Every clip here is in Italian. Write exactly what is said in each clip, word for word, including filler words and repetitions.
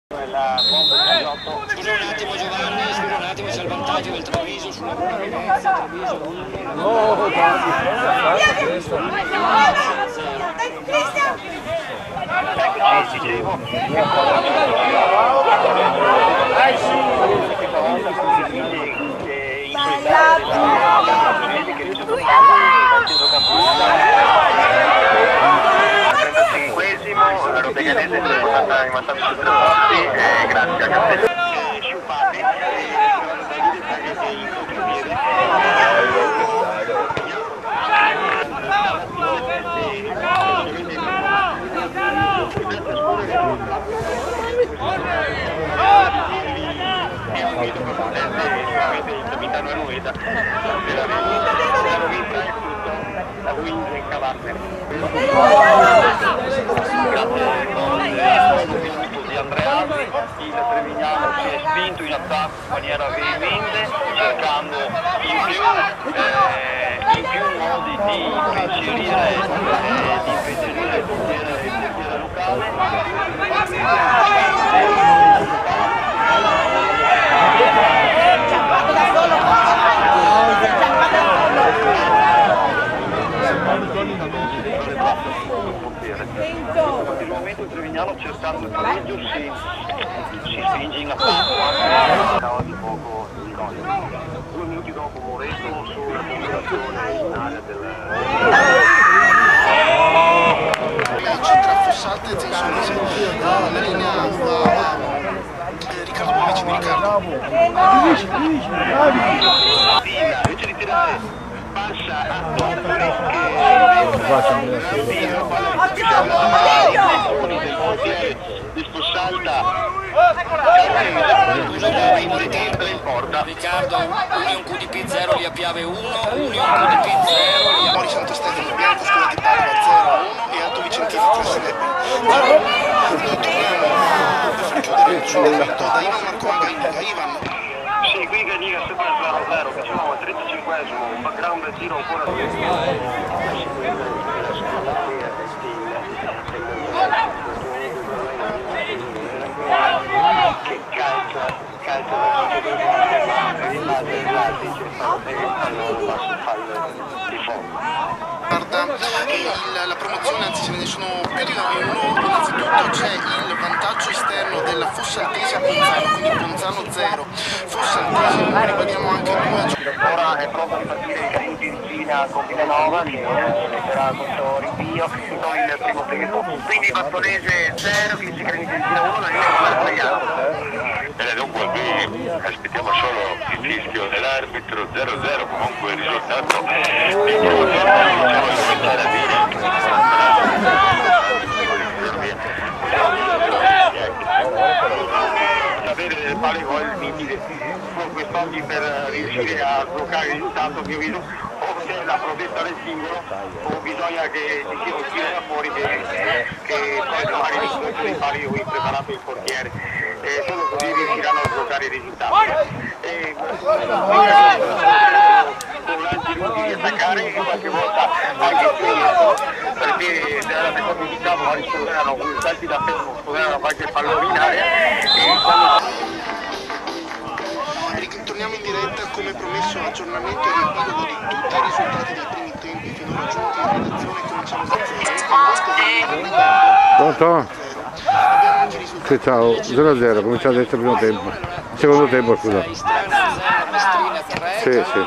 Scusa un attimo Giovanni, scusa un attimo, c'è il vantaggio del Treviso sulla provvidenza, Treviso no, la Robeganese è stata rimandata su posti e grazie a Castello Sciupati il capitano Anueta la guida in cavallo di Andreazzi, il Trevignano si è spinto in attacco in maniera veemente cercando in più, eh, in più modi di impensierire eh, di impensierire il portiere, il portiere locale. In questo momento il Trevignano cercando il pareggio si, si spinge in attacco, stava di poco di cosa. Due minuti dopo Moreto sulla ponderazione in area del... Centra affossate e sono la linea va Riccardo più vicino Riccardo. Invece di tirare passa a Toppoli che questo salta in porta. Riccardo, Union Q D P zero, Lia Piave uno, Union Q D P zero, Mori Santo Stefano, Bianca Scuola di Padova zero a uno e Alto Vicentino tre Selebe. Noi torniamo per chiudere il da Ivan Marco Magaglia. Ivan. Sì, qui Gagniga sempre zero a zero, facciamo al trentacinquesimo, un background del tiro ancora che calcia, calcia di fondo. Guarda, il, la promozione, anzi ce ne sono più di uno, innanzitutto c'è il vantaggio esterno della Fossaltese a Ponzano, quindi Ponzano zero, Fossaltese, ribadiamo anche due. Ora è pronto a ripartire il Caruti in Cina con Villanova, che metterà questo rinvio, poi il primo tempo. Quindi Bastonese zero, che si crede in Cina uno, la linea è sbagliata. E dunque qui aspettiamo solo il fischio dell'arbitro zero zero, comunque il risultato diciamo di cominciare a dire sapere del pari gol limite con quest'oggi per riuscire a sbloccare il risultato che ho visto, o c'è la protesta del singolo o bisogna che ci sia un tiro da fuori che, che poi domani l'incontro dei pari ho preparato il portiere, e solo così riusciranno a sbloccare il risultato. E, con lanci lunghi di attaccare e qualche volta anche qui, perché nella seconda unità magari sfoderano con salti da fermo, sfoderano qualche pallone in area e quando... Torniamo in diretta, come promesso, aggiornamento e riepilogo di tutti i risultati dei primi tempi finora giunti in redazione. Cominciamo da zero. Pronto? Sì, ciao, zero a zero, cominciamo adesso il primo tempo. Secondo tempo, scusa. Sì, sì.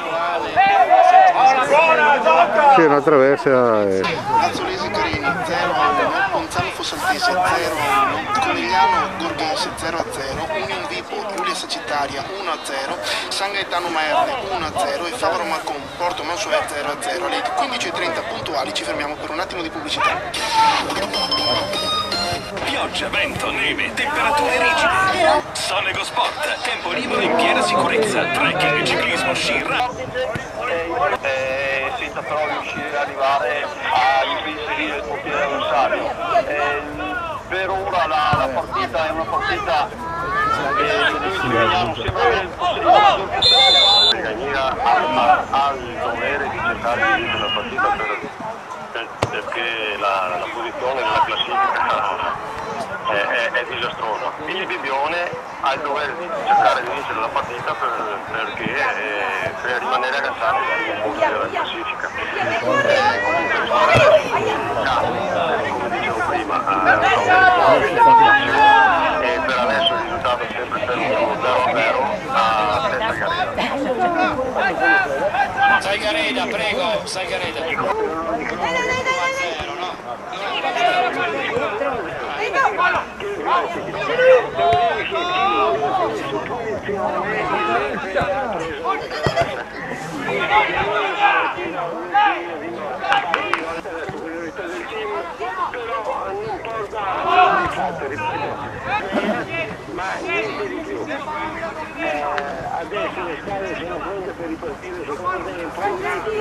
Sì, una traversa e... Mazzolese Carini zero a uno, Ponzano Fossaltese zero a uno, Conegliano Gorghese zero a zero, Union Vipo Giulia Sagittaria uno a zero, San Gaetano Maerne uno a zero e Favaro Marcon Porto Mansuè zero a zero. Alle quindici e trenta puntuali ci fermiamo per un attimo di pubblicità. Pioggia, vento, neve, temperature rigide. Sonego Sport, tempo libero in piena sicurezza, trekking, ciclismo, sci, eh, senza però riuscire ad arrivare a impensierire il portiere avversario. Eh, per ora la, la partita è una partita che noi vediamo sempre il possibile. Gagniga ha, ha il dovere di cercare di vincere la partita per, per, perché la, la posizione nella classifica è, è, è è disastroso. Il Bibbione ha il dovere di cercare di vincere la partita per, perché eh, per rimanere agganciati sul punto della classifica. Eh, comunque la squadra come dicevo prima, ha e per adesso il risultato è sempre per uno zero a zero a Testa Gareda. Salgareda, prego, Salgareda. uno a zero, no? Ma niente di più. Eh, adesso le scale sono pronte per ripartire seconde e poi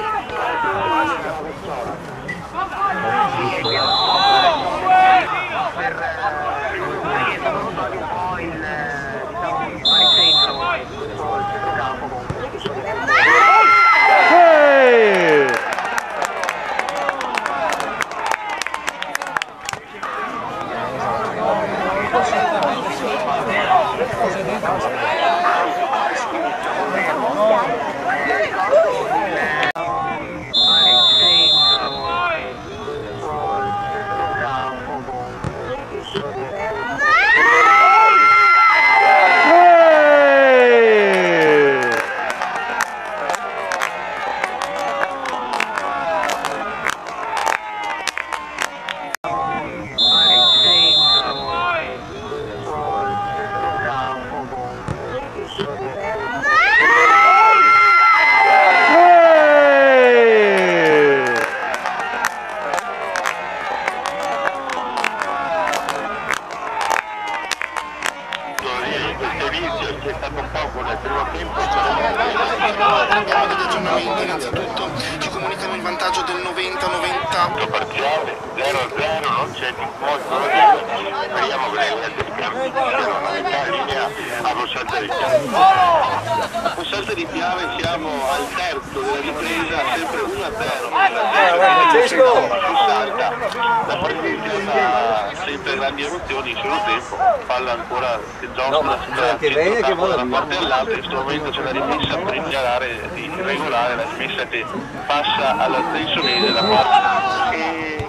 Abbiamo degli aggiornamenti, innanzitutto ci comunicano il vantaggio del novanta novanta. Parziale zero a zero, non c'è molto da dire, speriamo che le linee del campo siano novità in linea a Possalta di Piave. A Possalta di Piave siamo al terzo della ripresa, sempre uno a zero. Possalta, la partita sempre grandi emozioni, in solo tempo, palla ancora che gioca da una parte all'altra, in questo momento c'è la rimessa per iniziare di regolare la rimessa che passa all'Altensonese da parte. E...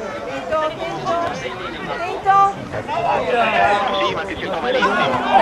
Sì, ma che si sta malissimo.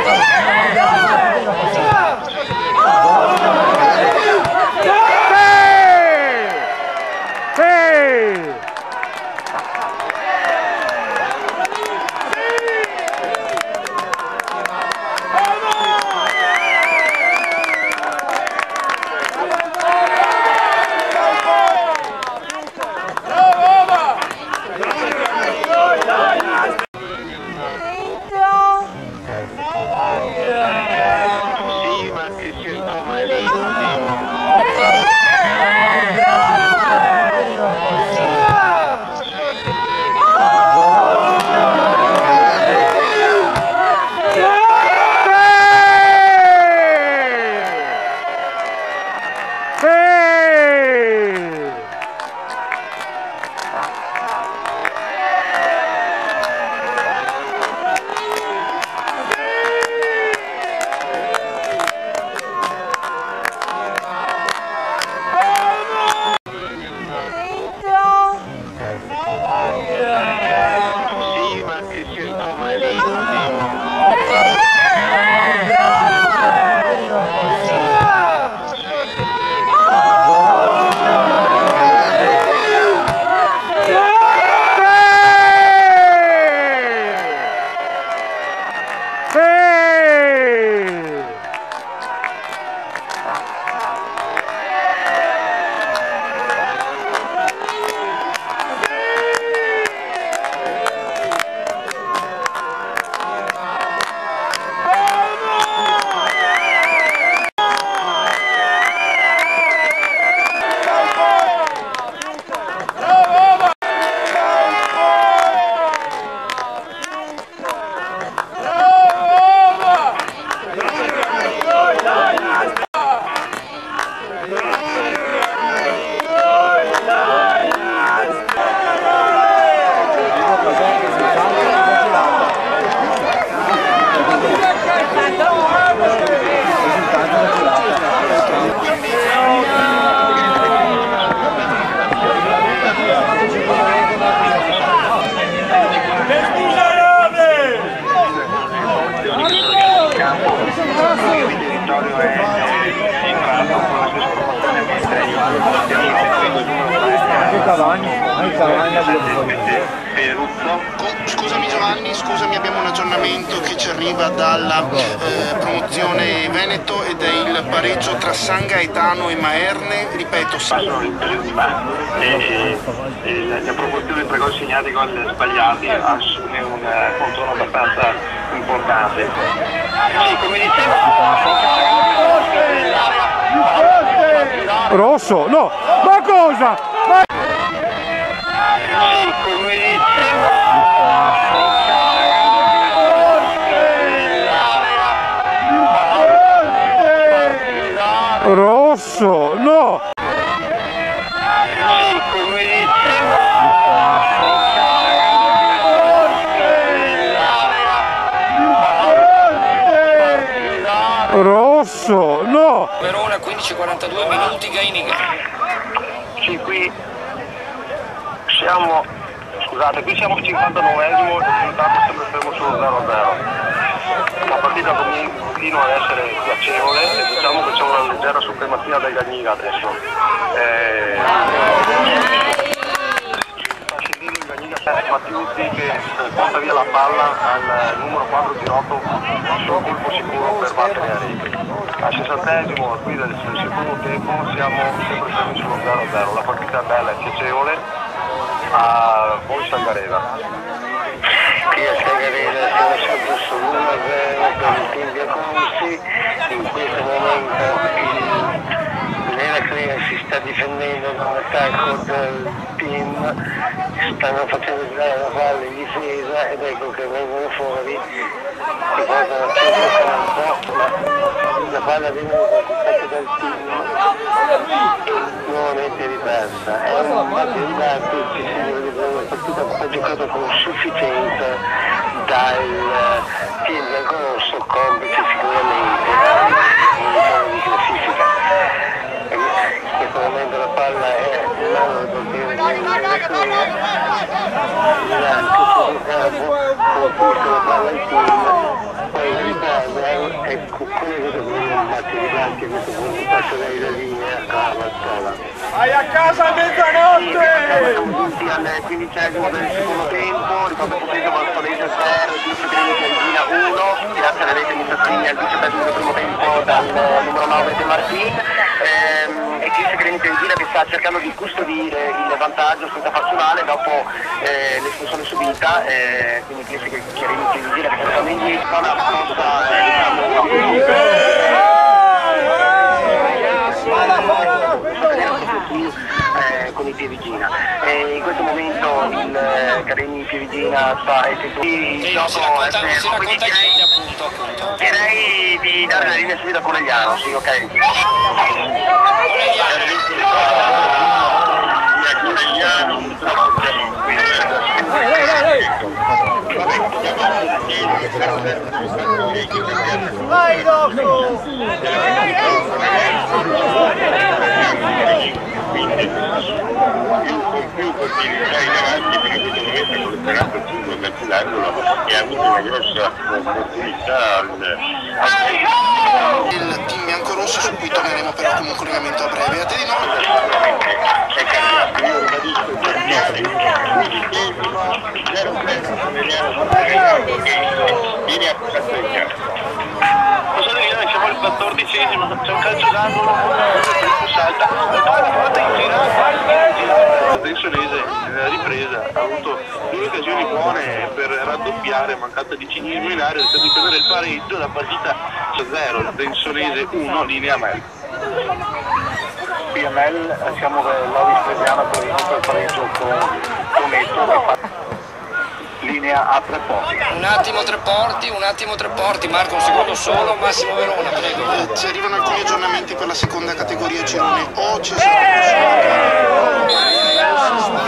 Scusami Giovanni, scusami, abbiamo un aggiornamento che ci arriva dalla eh, promozione Veneto ed è il pareggio tra San Gaetano e Maerne, ripeto. Sono il periodo di mano e, e la, la proporzione tra gol segnati e gol sbagliati assume un uh, contorno abbastanza importante. Sì, come dicevo, Rosso, no, ma cosa? Ma... sì, come dicevo, Rosso, no! sì, come dicevo, Rosso, no! Verona, quindici quarantadue minuti, Gainiga. sì, qui siamo, scusate, qui siamo al cinquantanovesimo e il risultato sembra fermo sullo zero a zero. La partita continua ad essere piacevole e diciamo che c'è una leggera supremazia del Gainiga adesso. Eh, sta scendendo il Gainiga Mattiuzzi che porta via la palla al numero quattro Girotto, solo colpo sicuro per battere a rete. Al sessantesimo qui del secondo tempo siamo sempre fermi sullo zero a zero. La partita è bella e piacevole a voi Sangareva. Qui a Sangareva siamo sempre sull'uno a zero per il team di Accorsi. In questo momento l'Eraclea si sta difendendo da un attacco del team, stanno facendo girare la palla in difesa ed ecco che vengono fuori, si portano a centrocampo, ma la palla viene conquistata dal team e nuovamente ripersa. È un battentato, ci sembra di una partita ha giocato con sufficienza dal team biancorosso, complice sicuramente in di classifica. In questo momento la palla è in mano del portiere dell'Eraclea, Milano che conquista la palla al team, poi ritorna, ecco quello che dovrebbe battere i banchi a questo punto, passa dai la linea a Mazzola. Vai a casa a mezzanotte! Siamo giunti al quindicesimo del secondo tempo, ricordo Potenza Bartolese zero, Giusto Gregna uno, grazie alla rete Missatini al diciottesimo del primo tempo dal numero nove De Martin, ehm, e Giusto Gregna che sta cercando di custodire il vantaggio senza farsi male dopo eh, l'espulsione subita, eh, quindi Giusto Gregna che sta portando indietro, una scossa eh, diciamo Eh, con il Pievigina e in questo momento il eh, Carini Pievigina sta effettuando Sì, non si racconta, non si racconta niente appunto, appunto. Direi di dare la linea subito a Conegliano, sì, ok. Vai dopo! più continuerà in avanti fino a questo momento con l'operato appunto calcolando e ha avuto una grossa opportunità al il team biancorossi su cui torneremo però con un collegamento a breve. A te di no? è cambiato, io ribadisco il terminale undicesimo zero zero viene a passeggiare. Cosa devi dire? Siamo al quattordicesimo, c'è un calcio d'angolo, salta, la porta in gira, Densolese nella ripresa ha avuto due occasioni buone per raddoppiare, mancata di cinismo in area, per difendere il pareggio, la partita zero, Densolese uno, linea Mel. P M L, siamo l'Ovis Fresiano per il pareggio con Tometto, linea a tre porti. Un attimo tre porti, un attimo tre porti, Marco, un secondo solo, Massimo Verona, prego. Eh, ci arrivano alcuni aggiornamenti per la seconda categoria girone O, ci sarà